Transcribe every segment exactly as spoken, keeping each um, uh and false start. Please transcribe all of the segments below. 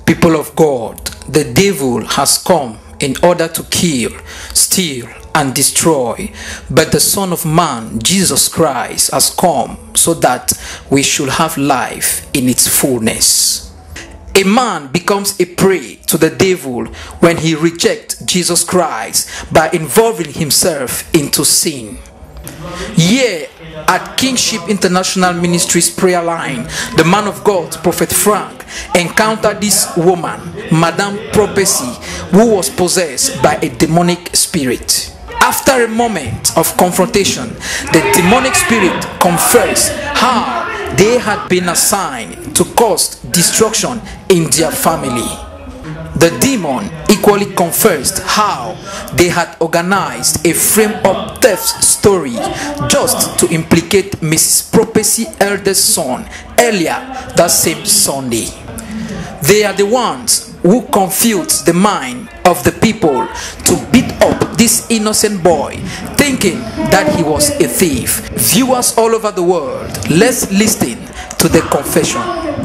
People of God, the devil has come in order to kill, steal, and destroy, but the Son of Man, Jesus Christ, has come so that we should have life in its fullness. A man becomes a prey to the devil when he rejects Jesus Christ by involving himself into sin. Here at Kingship International Ministries prayer line, the man of God, Prophet Frank, encountered this woman, Madame Prophesy, who was possessed by a demonic spirit. After a moment of confrontation, the demonic spirit confessed how they had been assigned to cause destruction in their family. The demon equally confessed how they had organized a frame-up theft story just to implicate Missus Prophecy's eldest son earlier that same Sunday. They are the ones who confuse the mind of the people to beat up this innocent boy, thinking that he was a thief. Viewers all over the world, let's listen to the confession.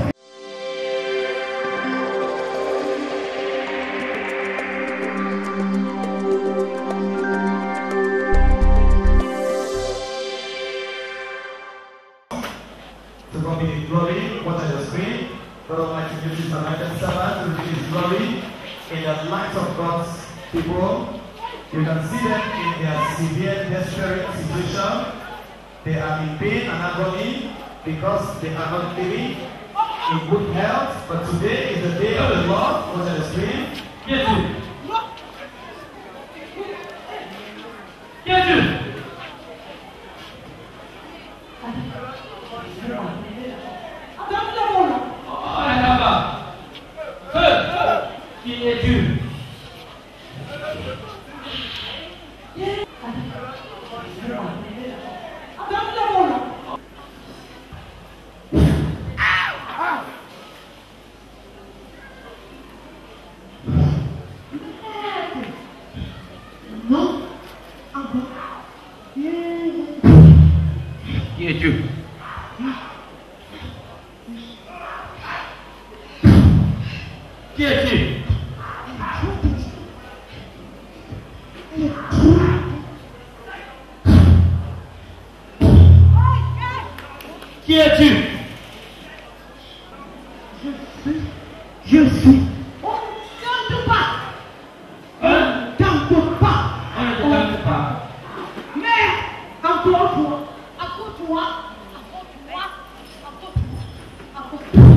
To God be the glory, what I just prayed. God Almighty uses anointed servant to receive His glory in the lives of God's people. You can see them in their severe, desperate situation. They are in pain and agony because they are not living in good health. But today is the day of the Lord, what I just prayed. Yes, you. Yes, you. Qui est Dieu? Qui est Dieu? Qui est Dieu? Qui es-tu? Je suis. Je suis. On ne tente pas. Hein? On ne tente pas. On ne te tente pas. Mais encore toi, à cause de toi, à cause de toi, à cause de toi, à cause de toi.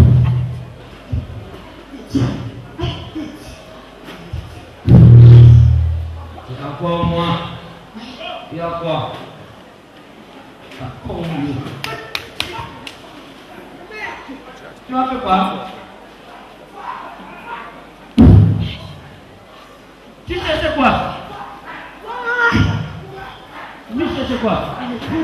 C'est encore moi. Et encore. Encore mieux. Tu vas faire quoi? Tu cherches quoi? Tu cherches quoi?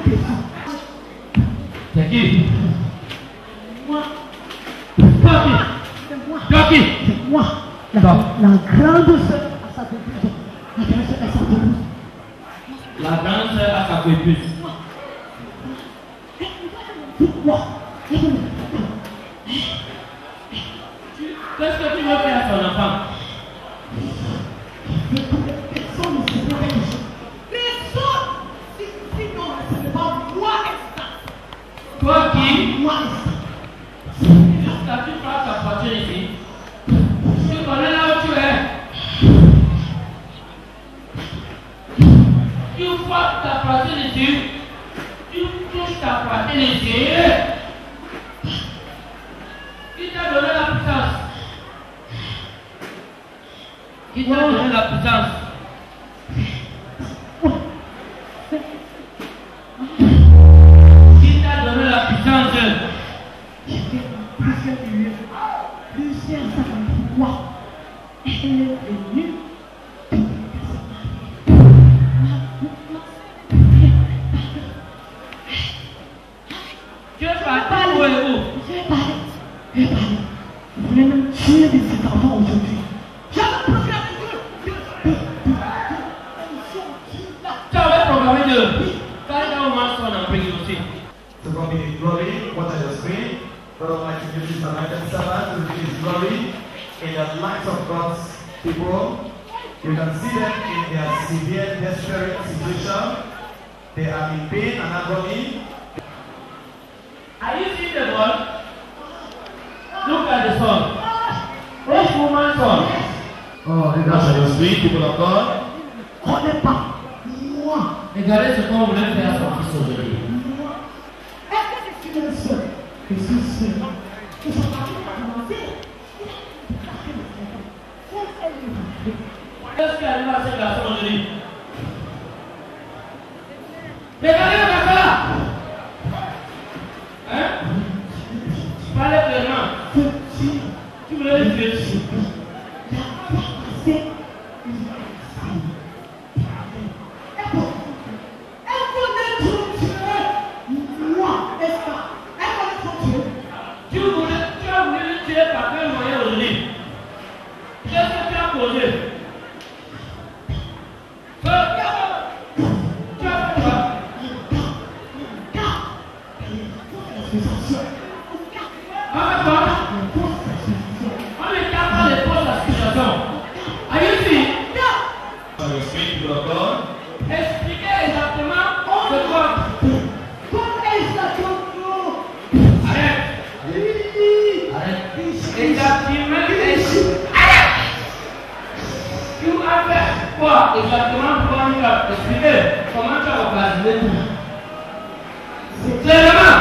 C'est qui? Moi. Toi qui? C'est moi. Toi qui? C'est moi. La, la grande sœur à sa pépuse. La grande sœur à sa pépuse. La grande sœur à sa pépuse. Pourquoi? Qu'est-ce que tu veux faire à ton enfant? Personne ne sait pas quelque chose. Personne! Sinon, ce n'est pas moi, instant. Toi qui? Moi, instant. Jusqu'à tu fasses ta voiture ici. Tu connais là où tu es. Tu fasses ta voiture ici. Tu touches ta voiture ici. Qui t'a donné la puissance? Qui t'a donné la puissance? Qui t'a donné la puissance? J'ai fait plusieurs lieux, plusieurs endroits. Elle est venue. Tu es parti où et où? Je vais parler. Je vais parler. Vous voulez même tuer de ces enfants aujourd'hui. J'avais programmé Dieu. Tu avais programmé Dieu. Quand il y a un moment, on a pris aussi. To God be the glory, what I just prayed. God Almighty uses anointed servant to receive His glory in the lives of God's people. You can see them in their severe, desperate situation. They are in pain and agony. Are you seeing the ball? Look at the sun. Which woman's son? Oh, that's your sweet people of God. Connais pas. Moi. Regardez ce qu'on voulait faire à son fils aujourd'hui. Est-ce que c'est une seule? Que c'est seul. Que ça va commencer. Qu'est-ce qui arrive à ce garçon aujourd'hui? Regardez le garçon là. Hein? Parlez clairement. Tu voulais le tuer. Exactement pour nous expliquer comment tu as occasionné tout. Clairement.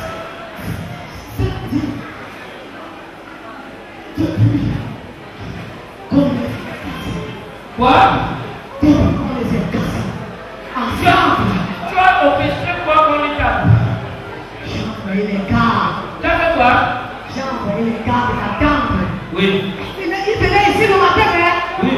Quoi? Tu as orchestré quoi qu'on les tape? J'ai envoyé les gars. Tu as fait quoi? J'ai envoyé les gars de la tente. Oui. Ils venaient ici le matin, hein? Oui.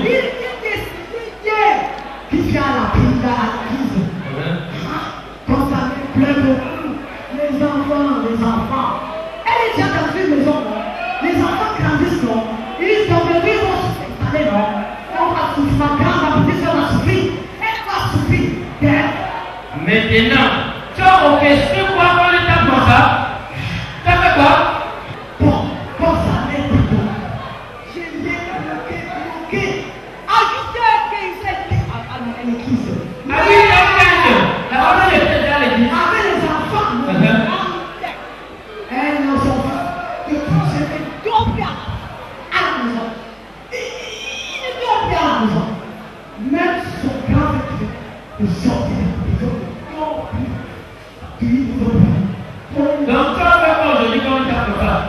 Qui vient à la pile à l'église. Quand ça pleure beaucoup, les enfants, les enfants. Elle est déjà dans une maison, non? Les enfants grandissent, non? Ils sont venus, ils vont s'installer, non? On va souffrir, ma grande, ma petite soeur va souffrir. Elle va souffrir. Maintenant, tu as orchestré quoi quand les tape comme ça? Tu as fait quoi? Bon, bon, ça m'est plutôt. Je l'ai bloqué, bloqué. Ajouté qu'il s'est dit. Ah oui, la parole était déjà l'église. Avec les enfants, et nos enfants, ils poussent deux pieds à la maison. Il est deux pieds à la maison. Même son grand frère, il sort de la maison. Donc, tu as fait quoi aujourd'hui quand tu as fait ça?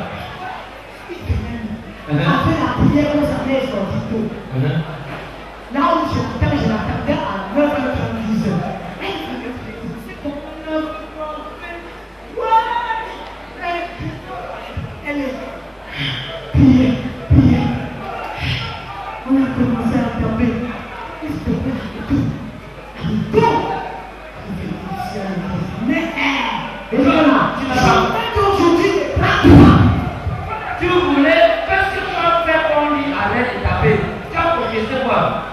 Après la prière, vous savez, sorti tôt. Là où je m'attendais, je m'attendais à neuf heures trente-dix. C'est comme neuf heures trente. Elle est prière, prière. On a commencé à tomber. Il se tombe tout. Tout. Mais elle, et voilà, tu n'as pas aujourd'hui de prendre. Tu voulais, qu'est-ce que tu as fait pour lui aller et taper? Tu as professé quoi?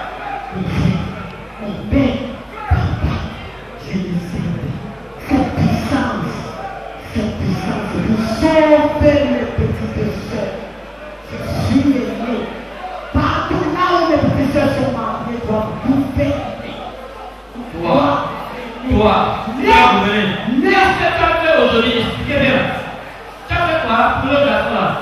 Mon père, j'ai laissé cette puissance, cette puissance pour sauver mes petites soeurs. Je suis aimé. Partout là où mes petites soeurs sont mariées, doivent bouffer. Toi, toi, tu as venu. Qu'est-ce que tu as fait aujourd'hui? Expliquez bien. Tu as fait quoi pour le garçon là?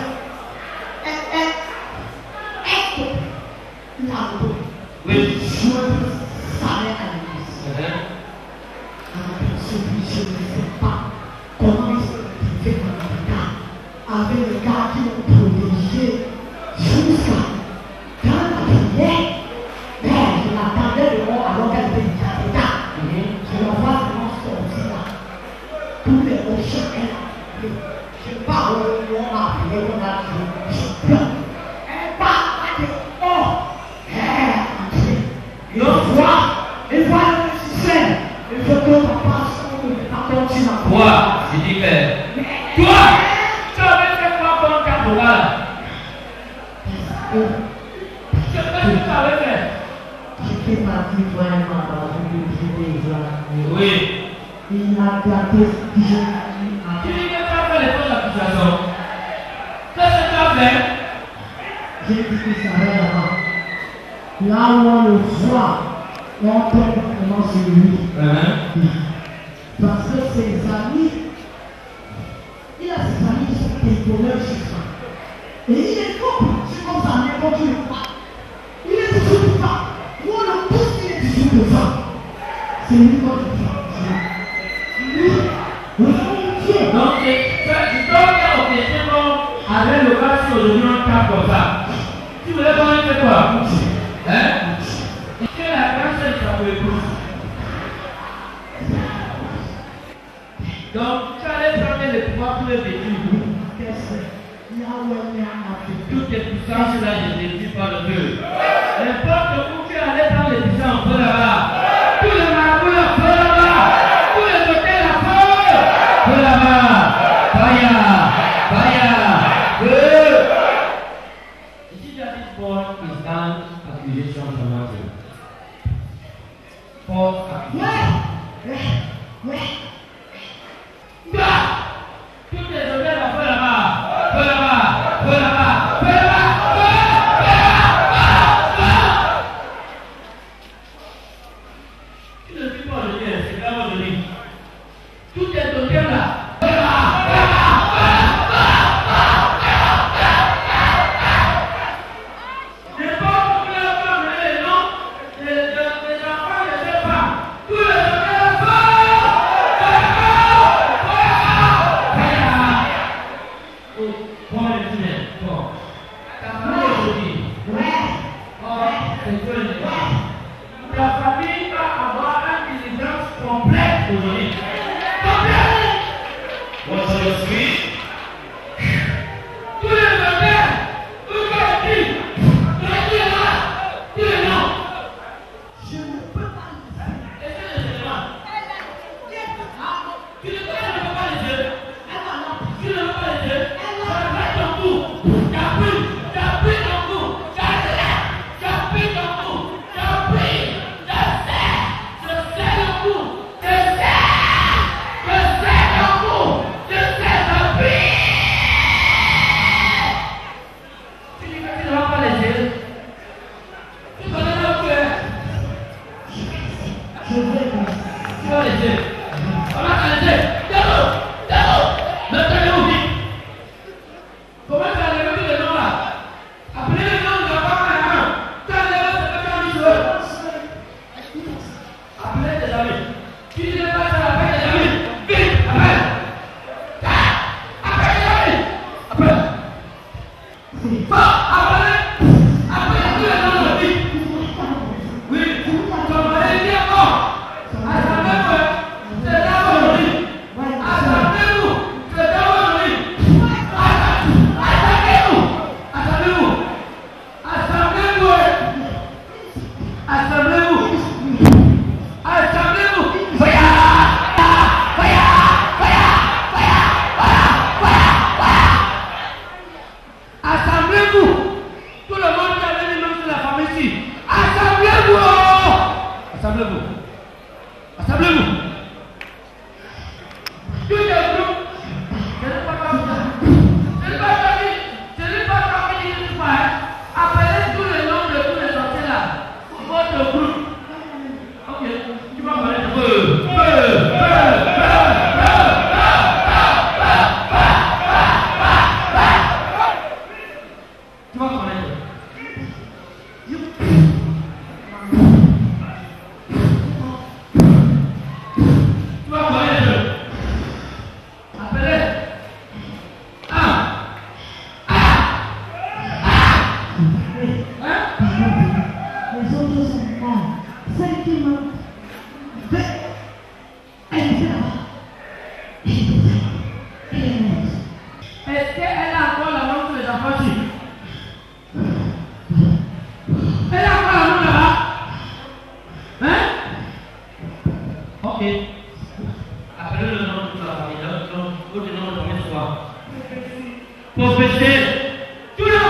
Oui. Je s'arrête à l'église. Celui, je ne sais pas comment il s'est fait dans le cas, avec les gars qui l'ont protégé jusqu'à dans la prière. Mais je l'attendais de moi alors qu'elle était déjà là. Je la vois vraiment sortir là. Tous les rochers, elle je ne sais pas où on a prié, on a prié. Je pleure. Elle part à des oh. Il voit, il voit le système. Il faut que papa continue à voir. Toi, je dis que toi, tu avais fait quoi pour un cadeau là? Qu'est-ce que tu avais fait? J'étais parti vraiment dans une petite des oui. Il a gardé ce que j'ai dit. Tu dis que tu as fait les fausses accusations. Qu'est-ce que tu as fait? J'ai dit qu'il s'arrête là-bas. Là où on le voit, on tombe vraiment sur lui. Parce que ses amis, il a ses amis qui sont des bonheurs sur ça. Et il est comme, c'est comme ça, n'importe où il va. Il est toujours devant. Où on le pousse, il est toujours devant. C'est lui qu'on dit. Lui, le frontier. Donc, c'est donc, ok, c'est bon. Avec le cas, si aujourd'hui on tape comme ça, si vous voulez qu'on fait quoi? Hein? Et que la grâce, ça peut épouser. Donc, tu allais prendre le pouvoir pour le vécu. Toutes les puissances là, je ne les dis pas le Dieu. N'importe où tu allais prendre les puissances, on peut là-bas. Tous les marabouts, on peut là-bas. Tous les hôtels, on peut là-bas. Fire, fire, feu. Ici, that is born is done accusation from nothing. False accusation. Toutes les hôtels, on peut là-bas. Feu là-bas, feu là-bas, feu là-bas. Tu ne dis pas le Dieu, c'est là où je dis. Tout est au Dieu là.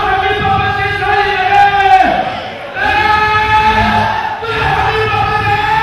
Prophétie.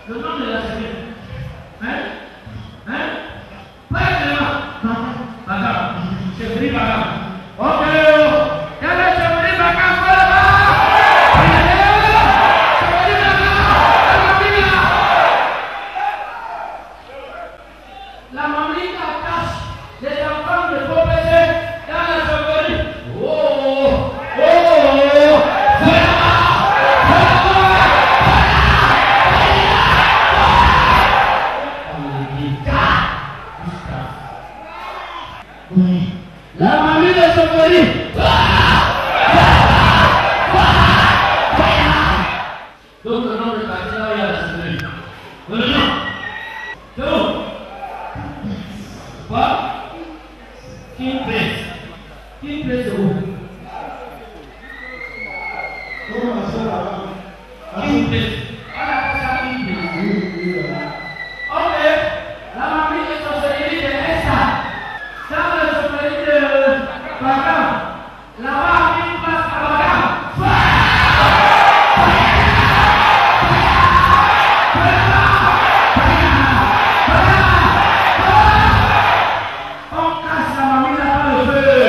Le nom de la semaine. Hein? Hein? Pas exactement. Baga. Chevri Baga. Ok. Y'a le Chevri Baga. La mamie attache les enfants de prophète dans la chevrerie. Oh, oh, oh, oh. La mamie de chevrerie. Donc le nom de quartier là où il y a la chevrerie. Le nom. C'est où? Quoi? King Place. King Place c'est où? King Place. On appelle ça King Place. Ok. La mamie de sorcellerie de Essa. Dans la sorcellerie de Bagam. Là-bas, il passe à Bagam. On casse la mamie là-bas le feu.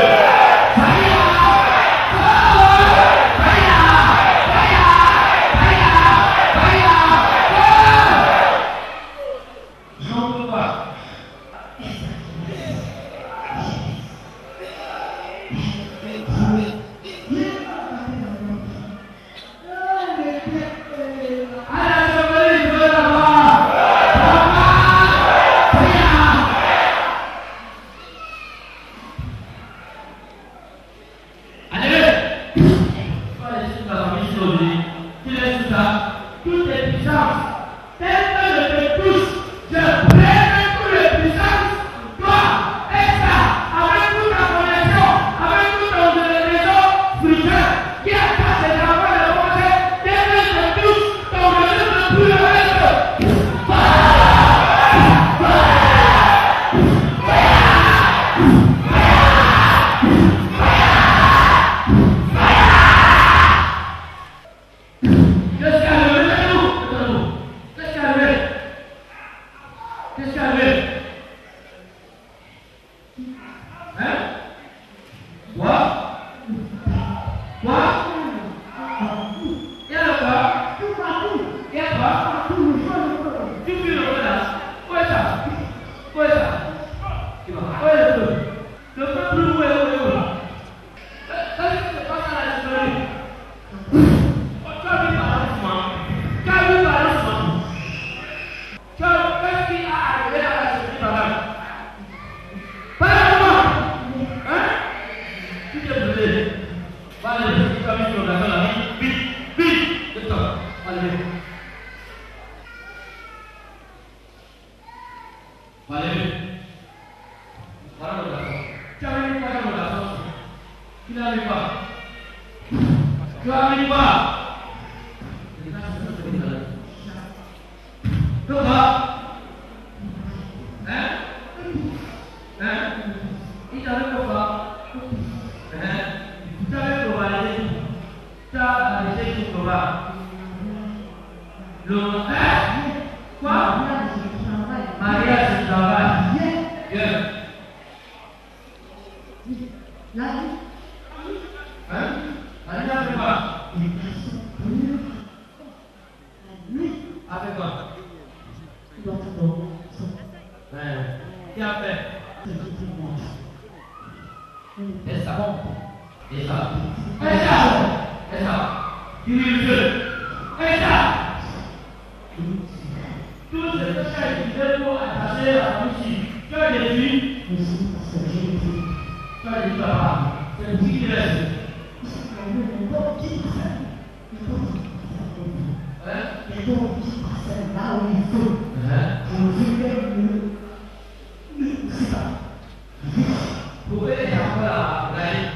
J'en peux pas. Toutes les puissances, telles que je te touche, je prends toutes les puissances, toi, et ça, avec toute ta connexion, avec tout ton réseau spirituel, qui attache les enfants de projet, dès que je te touche, ton réseau ne peut le reste. Qu'est-ce qui est arrivé? Qu'est-ce qui est arrivé? Qu'est-ce qui est arrivé? Hein? Quoi? Quoi? Il y a le quoi? Il y a quoi? Tu fuis le feu là? Où est ça? Où est ça? Où est le feu? Le feu plus où est où est où là? Qu'est-ce qui se passe à la chevrerie? Tu as vu par doucement? Tu as vu par doucement? Tu as vu qu'est-ce qui a arrivé à la chevrerie par là? Parle-moi! Hein? Tu t'es brûlé. Va aller, tu as vu sur la là. Vite, vite! C'est toi. Allez. Allez. Voilà le garçon. Tu as vu quoi dans le garçon? Tu n'as vu pas? Tu as vu pas? Coba, hein? Hein? Il t'avait coba, hein? Tu t'avais coba, tu as arrêté tout coba. Le, hein? Quoi? Maria se travaille. Bien. Hein? Maria fait quoi? Avec quoi? Hein? Qui a fait? Et ça bon? Et ça? Et ça? Et ça? Qui lui veut? Et ça? Tout ce que tu as utilisé pour attacher à la musique, tu as détruit? Tu as détruit la femme. C'est qui qui reste? Vous pouvez encore la regarder.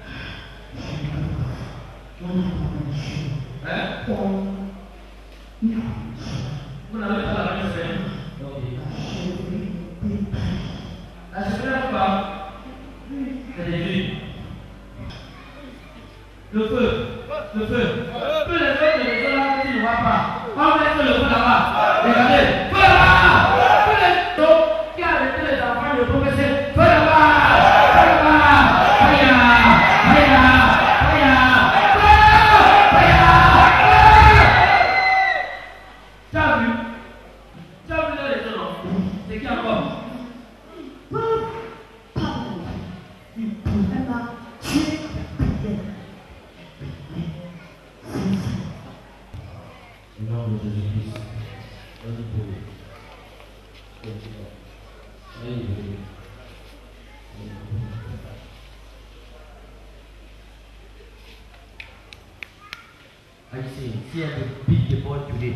Hein? Vous n'avez pas la même semaine. La semaine pas. C'est détruit. Le feu. Le feu. Peu les autres ne sont là, tu ne vois pas. On met le feu là-bas. Regardez, feu là-bas. Tous les gens qui arrêtent les enfants de prophétie, feu là-bas, feu là-bas. Fire, fire, fire, fire, fire. Tu as vu? Tu as vu les gens? C'est qui encore? Il ne pouvait pas tuer Au nom de Jésus-Christ, vas-y pour lui. Vas-y pour lui. I say, see I will beat the boy today.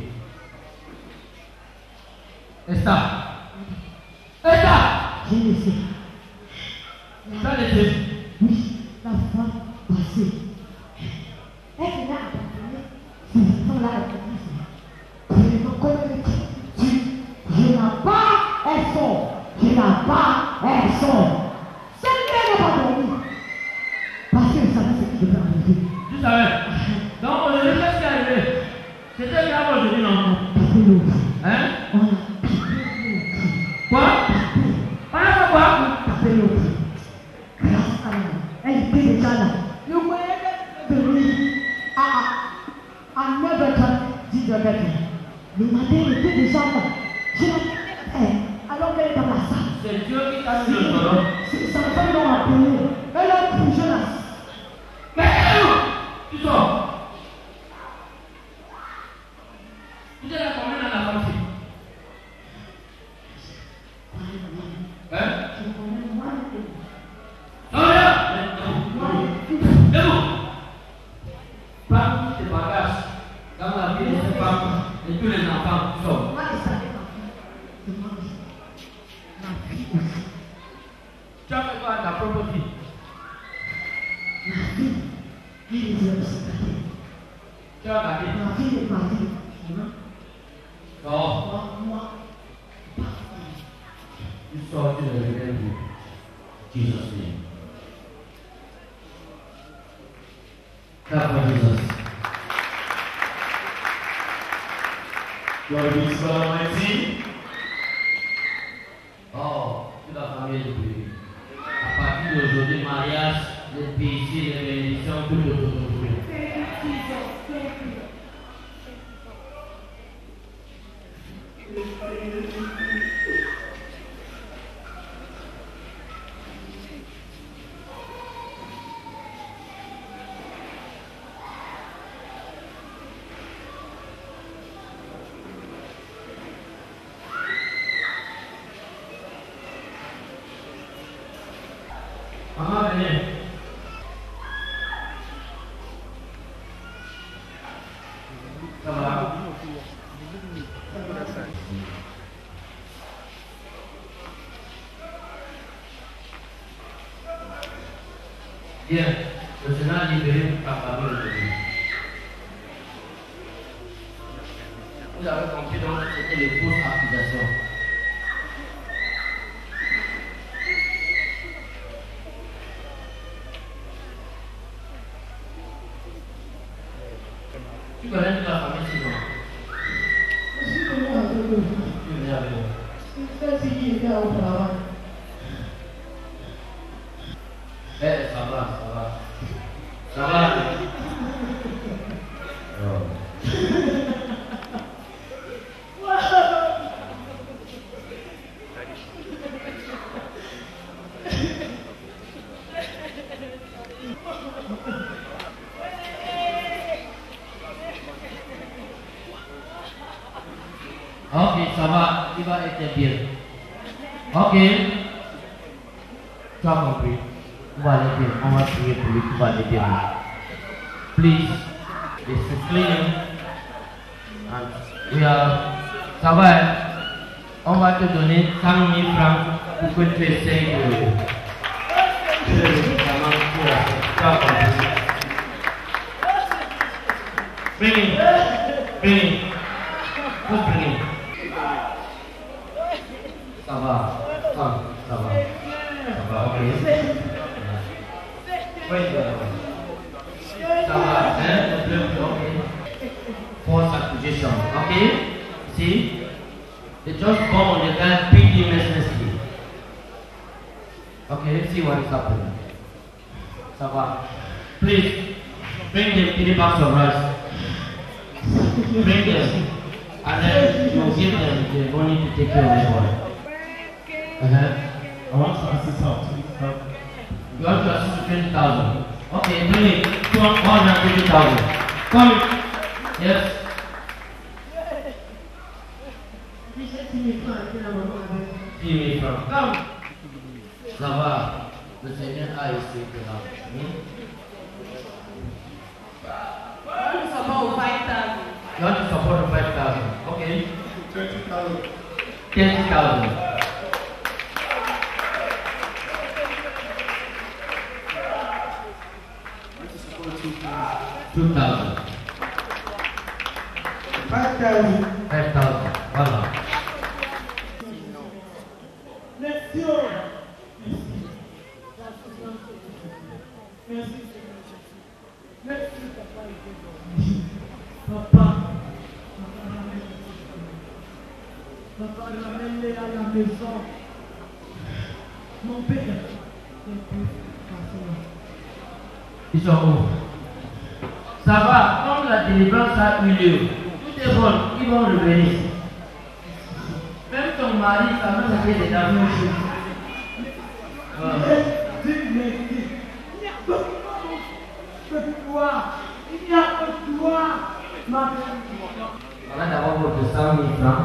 Esther! Esther! J'ai laissé. Tu as laissé? Oui, la femme passée. Elle est là, ces enfants-là, elle est là. Je n'ai pas, elles sont. Je n'ai pas, elles sont. Seigneur n'a pas dormi. Parce que je savais ce qui devait arriver. Tu savais? Donc aujourd'hui, qu'est-ce qui est arrivé? C'était grave aujourd'hui, non? Hein? On a tapé l'autre. Quoi? On a fait quoi? Tapé l'autre. Grâce à elle. Elle était déjà là. Le moyen de venir à, à neuf heures trente, dix heures. Le matin, elle était déjà là. Je l'ai fait alors qu'elle est dans la salle. C'est Dieu qui t'a mis le solo. Ses enfants l'ont appelé. Elle a bougé là. Mais où? Tu sors. Tu t'es là combien dans la famille? Hein? Non, non! Debout! Parmi tes bagages, dans la vie de ces femmes et tous les enfants, tu sors. Tu as fait quoi à ta propre vie? Tu as gardé? Sors. Tu sors, tu ne reviens plus. Jesus' name. Clap for Jesus. Glory be to God Almighty. Oh, toute la famille est bénie. À partir d'aujourd'hui, mariage, les péchés, les bénédictions, tout, tout, tout, tout, tout. Maman, venez. Ça va? Bien, le Seigneur a libéré ta famille aujourd'hui. Vous avez compris donc c'était les fausses accusations. Tu connais toute la famille sinon? Je connais un peu. Tu viens avec moi. C'est ce qui était au travail. Eh, ça va, ça va. Ça va. Oh. Ok, ça va, il va être bien. Ok. Tu as compris. Tu vas aller bien. On va prier pour lui, tu vas aller bien. Please, it's clean. And we are. Ça va, hein? On va te donner cinq mille francs pour que tu essayes de. Tu as compris. Bring it. Bring it. Just bring it. Ça va. Ah, ça va. Ça va, ok. Oui, ça va, hein? Ok. False accusation, ok? See? They just bomb on the guy pretty mercilessly. Okay, let's see what is happening. Sava, please bring them three bags of rice. Bring them, and then you give them the money to take care of the boy. Uh-huh. I want to assist her. You want to assist twenty thousand. Okay, bring it. two hundred twenty thousand. Come. Yes. six mille francs. Come. Ça va. Le Seigneur a essayé de la famille. Nous sommes au five thousand. You want to support the five thousand. Okay. twenty thousand. ten thousand. two thousand. five thousand. five thousand. Voilà. Merci. Merci. Merci, papa. Papa. Papa, ramène-les à la maison. Mon père. Ils sont où? Ça va, comme la délivrance a eu lieu. Tout est bon, ils vont revenir. Même ton mari, ça va se faire des dames aussi. Merci, merci. Il n'y a que toi. Il n'y a que toi, ma mère. Voilà d'abord votre cent mille francs.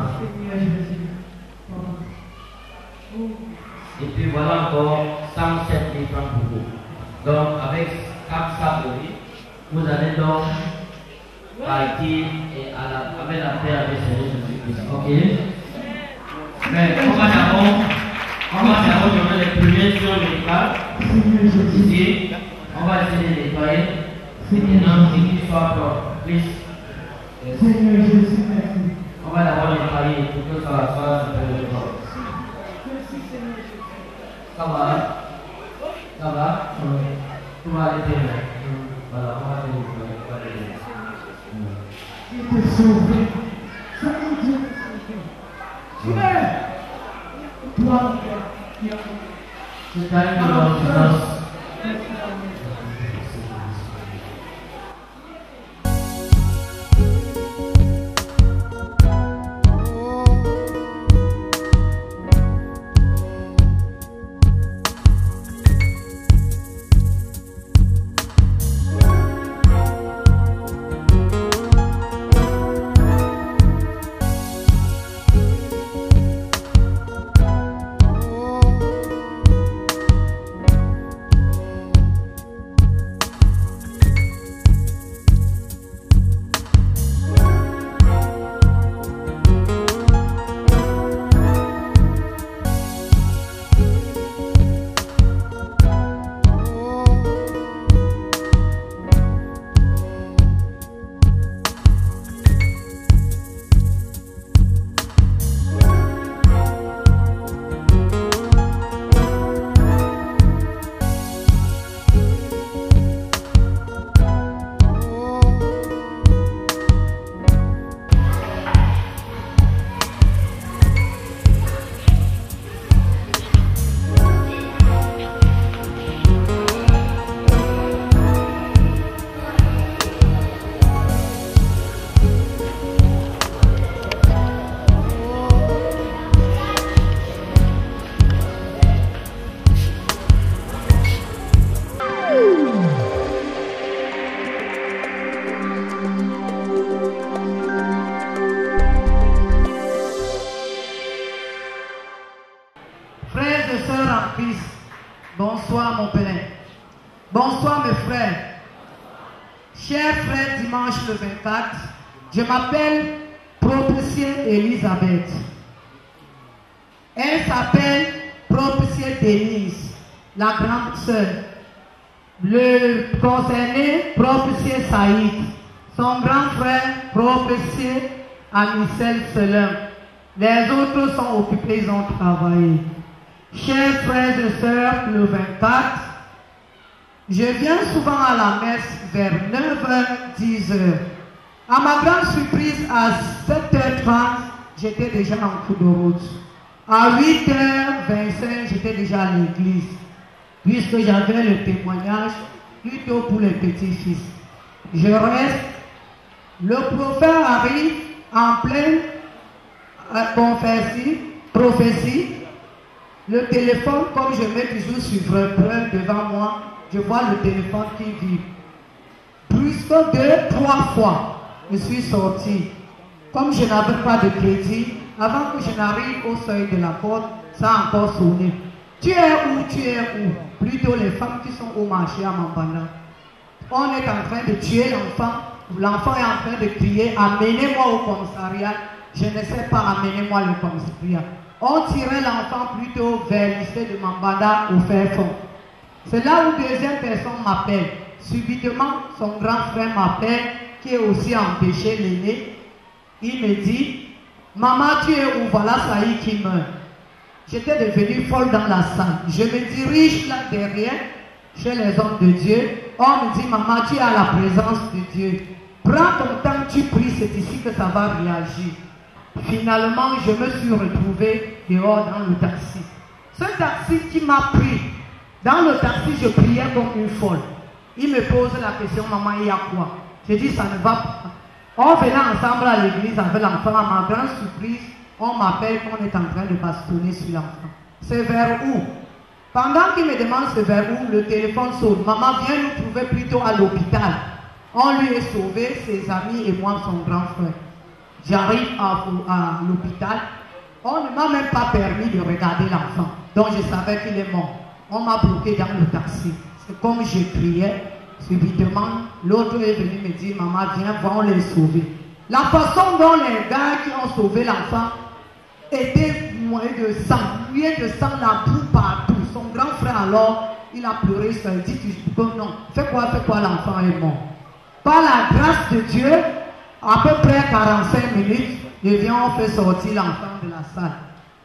Et puis voilà encore cent sept mille francs pour vous. Donc avec quatre sacs de riz, vous allez donc partir et à la, avec la paix avec Seigneur Jésus-Christ. Ok? Mais on va d'abord, on va d'abord donner les premiers sur médicales. Ici, on va essayer de nettoyer. Maintenant, qu'il soit propre. Please. Seigneur Jésus, merci. On va d'abord nettoyer pour que ça soit un peu de propre. Merci, Seigneur Jésus. Ça va? Ça va? Tout va aller bien. Voilà, on va aller nettoyer. Il te sauve. Seigneur Dieu, sauve. Toi, qui as C'est time to love Jesus. Bonsoir mon père. Bonsoir mes frères. Chers frères, dimanche le vingt-quatre, je m'appelle Prophétie Elisabeth. Elle s'appelle Prophétie Denise, la grande sœur. Le concerné, Prophétie Saïd. Son grand frère, Prophétie Anicel Selim. Les autres sont occupés, ils ont travaillé. Chers frères et sœurs, le vingt-quatre, je viens souvent à la messe vers neuf heures, dix heures. À ma grande surprise, à sept heures trente, j'étais déjà en cours de route. À huit heures vingt-cinq, j'étais déjà à l'église, puisque j'avais le témoignage plutôt pour les petits-fils. Je reste, le prophète arrive en pleine euh, prophétie, prophétie. Le téléphone, comme je mets toujours sur vibreur devant moi, je vois le téléphone qui vibre. Plus que deux, trois fois, je suis sorti. Comme je n'avais pas de crédit, avant que je n'arrive au seuil de la porte, ça a encore sonné. Tu es où? Tu es où? Plutôt les femmes qui sont au marché à Mambanda. On est en train de tuer l'enfant. L'enfant est en train de crier, amenez-moi au commissariat. Je ne sais pas, amenez-moi le commissariat. On tirait l'enfant plutôt vers l'lycée de Mambanda au fer fond. C'est là où deuxième personne m'appelle. Subitement, son grand frère m'appelle, qui est aussi empêché, l'aîné. Il me dit, maman, tu es où? Voilà Saïd qui meurt. J'étais devenue folle dans la salle. Je me dirige là derrière, chez les hommes de Dieu. On me dit, maman, tu es à la présence de Dieu. Prends ton temps, tu pries, c'est ici que ça va réagir. Finalement, je me suis retrouvée dehors dans le taxi. Ce taxi qui m'a pris, dans le taxi, je priais comme une folle. Il me pose la question, maman, il y a quoi? J'ai dit, ça ne va pas. On venait ensemble à l'église avec l'enfant. À ma grande surprise, on m'appelle qu'on est en train de bastonner sur l'enfant. C'est vers où? Pendant qu'il me demande c'est vers où, le téléphone sonne. Maman, viens nous trouver plutôt à l'hôpital. On lui est sauvé, ses amis et moi, son grand frère. J'arrive à, à l'hôpital. On ne m'a même pas permis de regarder l'enfant. Donc je savais qu'il est mort. On m'a bloqué dans le taxi. C'est comme je criais. Subitement, l'autre est venu me dire, maman, viens voir, on les sauver. La façon dont les gars qui ont sauvé l'enfant étaient mouillés de sang, mouillés de sang, la boue partout. Son grand frère alors, il a pleuré, il a dit, tu dis, non, fais quoi, fais quoi, l'enfant est mort. Par la grâce de Dieu, à peu près quarante-cinq minutes, je viens, on fait sortir l'enfant de la salle.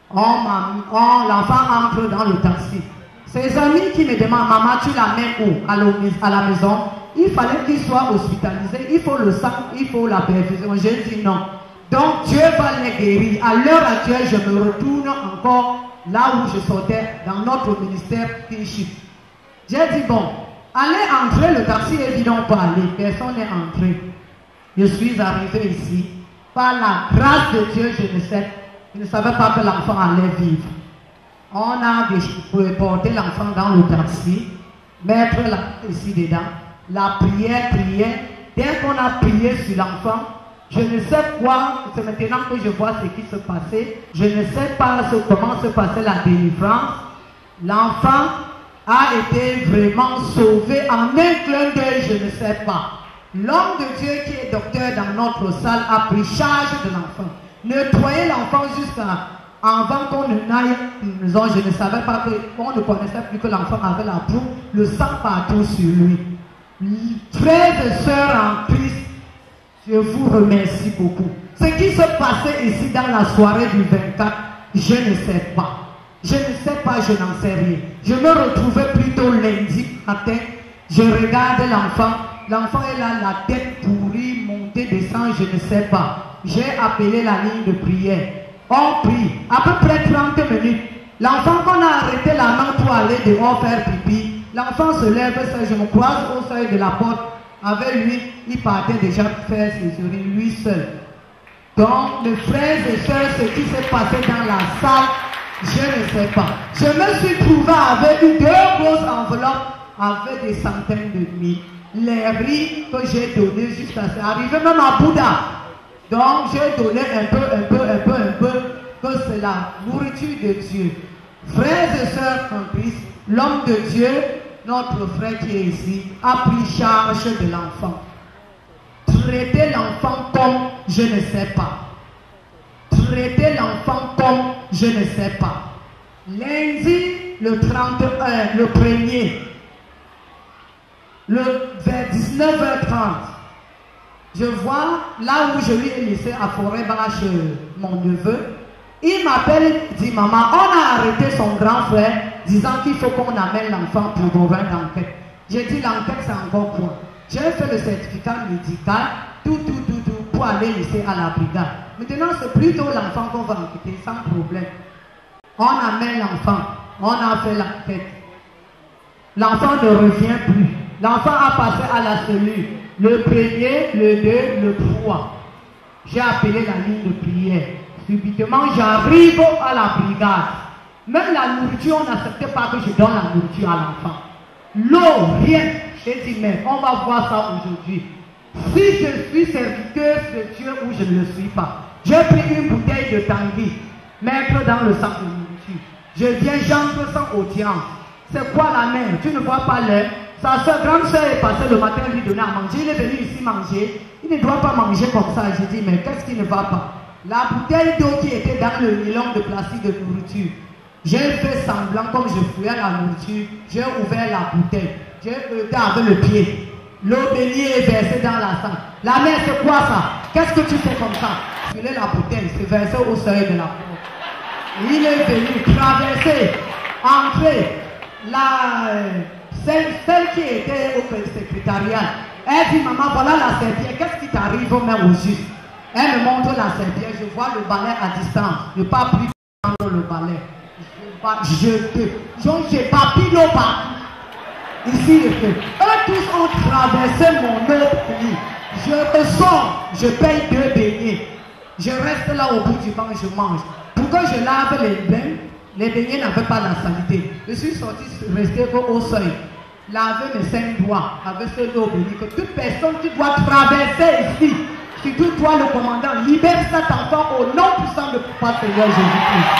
On, l'enfant entre dans le taxi. Ses amis qui me demandent, maman, tu l'amènes où? À la maison. Il fallait qu'il soit hospitalisé. Il faut le sang, il faut la perfusion. J'ai dit non. Donc Dieu va les guérir. À l'heure actuelle, je me retourne encore là où je sortais dans notre ministère T-Chip. J'ai dit bon, allez entrer, le taxi est évident pas aller. Personne n'est entré. Je suis arrivé ici. Par la grâce de Dieu, je ne sais, je ne savais pas que l'enfant allait vivre. On a porté l'enfant dans le taxi, mettre la, ici dedans, la prière, prière. Dès qu'on a prié sur l'enfant, je ne sais quoi, c'est maintenant que je vois ce qui se passait. Je ne sais pas ce, comment se passait la délivrance. L'enfant a été vraiment sauvé en un clin d'œil, je ne sais pas. L'homme de Dieu qui est docteur dans notre salle a pris charge de l'enfant. Nettoyer l'enfant jusqu'à avant qu'on ne n'aille à la maison, je ne savais pas qu'on ne connaissait plus que l'enfant avait la boue, le sang partout sur lui. Frères et sœurs en Christ, je vous remercie beaucoup. Ce qui se passait ici dans la soirée du vingt-quatre, je ne sais pas. Je ne sais pas, je n'en sais rien. Je me retrouvais plutôt lundi matin, je regarde l'enfant. L'enfant est là, la tête pourrie, montée, descend, je ne sais pas. J'ai appelé la ligne de prière. On prie, à peu près trente minutes. L'enfant qu'on a arrêté la main pour aller dehors faire pipi, l'enfant se lève, je me croise au seuil de la porte. Avec lui, il partait déjà faire ses urines, lui seul. Donc, les frères et sœurs, ce qui s'est passé dans la salle, je ne sais pas. Je me suis trouvé avec deux grosses enveloppes avec des centaines de mille. Les riz que j'ai donnés jusqu'à ça, arrivé même à Bouddha. Donc j'ai donné un peu, un peu, un peu, un peu, que c'est la nourriture de Dieu. Frères et sœurs en Christ, l'homme de Dieu, notre frère qui est ici, a pris charge de l'enfant. Traiter l'enfant comme je ne sais pas. Traiter l'enfant comme je ne sais pas. Lundi, le trente et un, le premier, le, vers dix-neuf heures trente, je vois là où je lui ai laissé à Forêt-Bâche mon neveu. Il m'appelle, dit maman, on a arrêté son grand frère disant qu'il faut qu'on amène l'enfant pour ouvrir l'enquête. J'ai dit l'enquête c'est encore quoi? J'ai fait le certificat médical, tout, tout, tout, tout. pour aller laisser à la brigade. Maintenant, c'est plutôt l'enfant qu'on va enquêter sans problème. On amène l'enfant, on a fait l'enquête. L'enfant ne revient plus. L'enfant a passé à la cellule. Le premier, le deux, le trois. J'ai appelé la ligne de prière. Subitement, j'arrive à la brigade. Même la nourriture, on n'acceptait pas que je donne la nourriture à l'enfant. L'eau, rien. J'ai dit, mais on va voir ça aujourd'hui. Si je suis serviteur de Dieu ou je ne le suis pas. J'ai pris une bouteille de tanguy, mettre dans le sac de nourriture. Je viens, j'entre sans audience. C'est quoi la mère? Tu ne vois pas l'heure? Sa soeur, grande soeur est passée le matin lui donner à manger. Il est venu ici manger. Il ne doit pas manger comme ça. J'ai dit, mais qu'est-ce qui ne va pas? La bouteille d'eau qui était dans le nylon de plastique de nourriture. J'ai fait semblant comme je fouillais la nourriture. J'ai ouvert la bouteille. J'ai jeté avec le pied. L'eau bénie est versée dans la salle. La mère, c'est quoi ça? Qu'est-ce que tu fais comme ça? Je l'ai la bouteille, c'est versé au seuil de la porte. Il est venu traverser, entrer. La, celle, celle qui était au secrétariat, elle dit, maman, voilà la serviette, qu'est-ce qui t'arrive même au juste? Elle me montre la serviette, je vois le balai à distance, je n'ai pas pris dans le balai. Je te, j'ai pas pris l'eau partout. Ici, eux tous ont traversé mon autre lit. Je ressors, je paye deux beignets. Je reste là au bout du banc, je mange. Pour que je lave les bains, les beignets n'avaient pas la saleté. Je suis sorti, resté au seuil. Laver mes cinq doigts avec ce l'eau bénie. Que toute personne qui doit traverser ici, surtout toi le commandant, libère cet enfant au nom puissant de Papa Seigneur Jésus-Christ.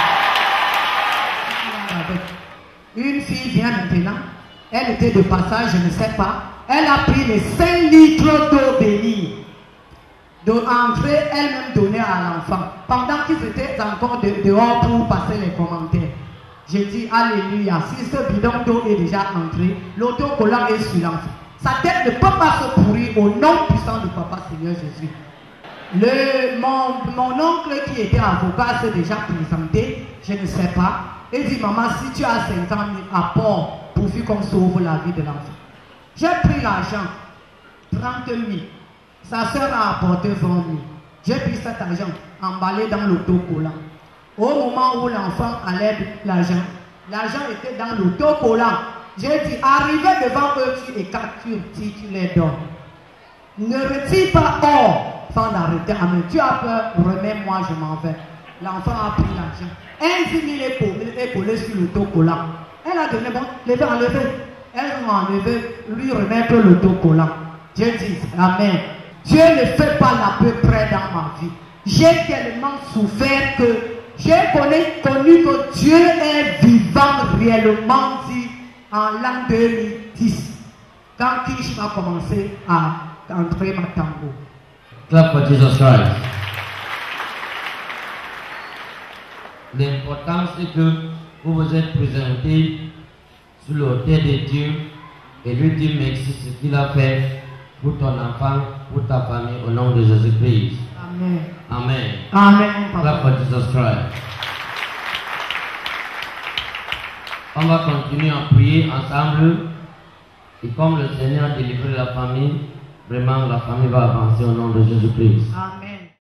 Une fille vient maintenant. Elle était de passage, je ne sais pas. Elle a pris les cinq litres d'eau bénie. De entrer, elle-même donnée à l'enfant. Pendant qu'ils étaient encore de, dehors pour passer les commentaires. J'ai dit, alléluia, si ce bidon d'eau est déjà entré, l'autocollant est sur l'enfant. Sa tête ne peut pas se pourrir au nom puissant de Papa Seigneur Jésus. Le, mon, mon oncle qui était avocat s'est déjà présenté, je ne sais pas. Il dit, maman, si tu as cinquante mille apports, pourvu qu'on sauve la vie de l'enfant. J'ai pris l'argent, trente mille. Sa soeur a apporté vingt mille. J'ai pris cet argent, emballé dans l'autocollant. Au moment où l'enfant allait l'argent, l'argent était dans l'autocollant. J'ai dit, arrivé devant eux, tu écartes, tu retires, tu les donnes. Ne retire pas hors, sans arrêter. Amen. Tu as peur, remets-moi, je m'en vais. L'enfant a pris l'argent. Un dix mille est collé sur l'autocollant. Elle a donné, bon, levez, enlevez. Elle m'a enlevé, lui remettre l'autocollant. J'ai dit, amen. Dieu ne fait pas la peu près dans ma vie. J'ai tellement souffert que j'ai connu, connu que Dieu est vivant réellement dit en l'an deux mille dix. Quand Kish a commencé à entrer ma tambour. Clap for Jesus Christ. L'important c'est que vous vous êtes présenté sur l'autel de Dieu et lui dire merci ce qu'il a fait pour ton enfant, pour ta famille au nom de Jésus-Christ. Amen. Amen. Amen. Clap for Jesus Christ. On va continuer à prier ensemble et comme le Seigneur a délivré la famille, vraiment la famille va avancer au nom de Jésus-Christ. Amen.